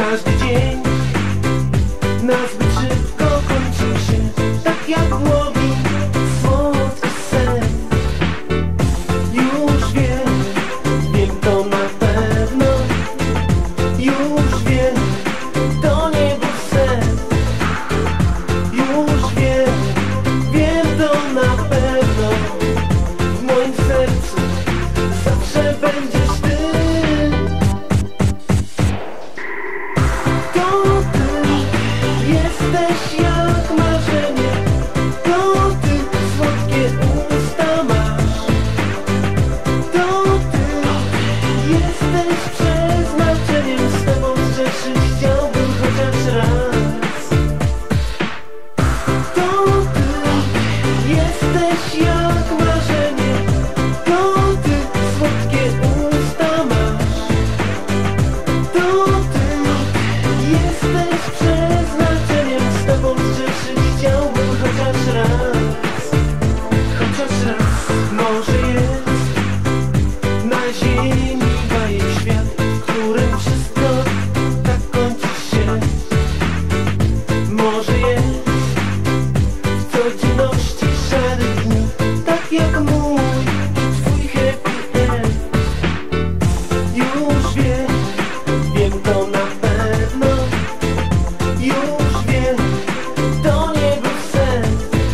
Każdy dzień nazbyt szybko kończy się, tak jak głowi słodki sen. Już wiem to na pewno. Już wiem, to nie był sen. Już wiem to na pewno. W moim sercu zawsze będziesz ty. To ty jesteś jak marzenie. To ty słodkie usta masz. To ty jesteś przeznaczeniem. Z tobą zrzeszyć chciałbym chociaż raz. To ty jesteś jak marzenie. To ty słodkie usta masz. To ty jesteś przeznaczeniem. Z tobą zrzeszyć chciałbym chociaż raz. Chociaż raz. Może jest na ziemi bajek świat, w którym wszystko tak kończy się. Może jest w codzienności szarych dni, tak jak mój i twój happy end. Już wiem to na pewno. Już wiem, to nie był sen.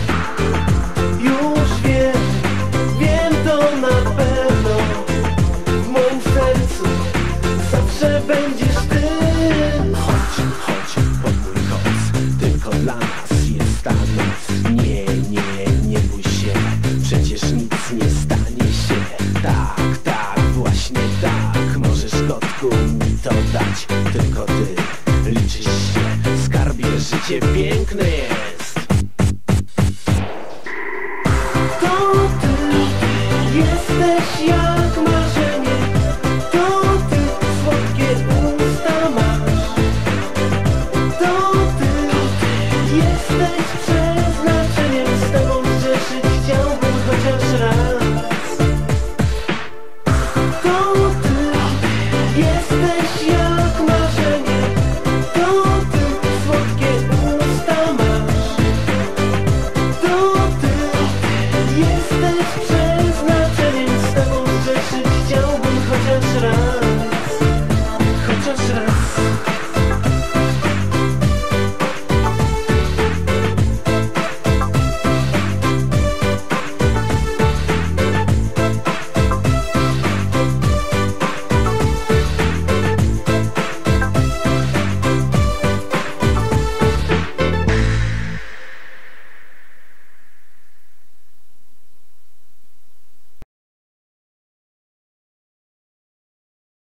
Już wiem to na pewno. W moim sercu zawsze będziesz ty. Chodź pod mój koc, tylko dla nas jest ta noc. Nie bój się, przecież nic nie stanie się. Tak, właśnie tak, możesz kotku mi to dać. Tylko ty liczysz się, skarbie, życie piękne jest.